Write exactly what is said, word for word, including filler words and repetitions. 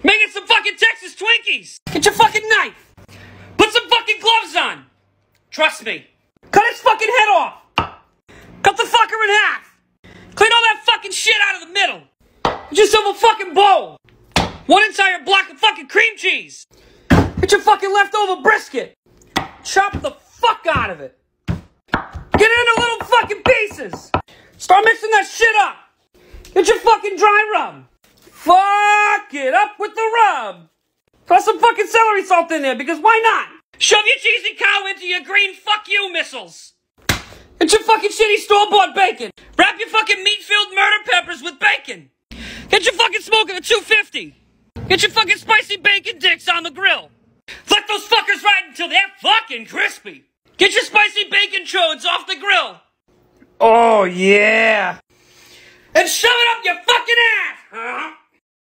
Make it some fucking Texas Twinkies. Get your fucking knife. Put some fucking gloves on. Trust me. Cut his fucking head off. Cut the fucker in half. Clean all that fucking shit out of the middle. Get yourself a fucking bowl. One entire block of fucking cream cheese. Get your fucking leftover brisket. Chop the fuck out of it. Get it into little fucking pieces. Start mixing that shit up. Get your fucking dry rub. Fuck it up with the rub. Put some fucking celery salt in there, because why not? Shove your cheesy cow into your green fuck you missiles. Get your fucking shitty store-bought bacon. Wrap your fucking meat-filled murder peppers with bacon. Get your fucking smoke at a two fifty. Get your fucking spicy bacon dicks on the grill. Let those fuckers ride until they're fucking crispy. Get your spicy bacon chodes off the grill. Oh, yeah. And shove it up your fucking ass, huh?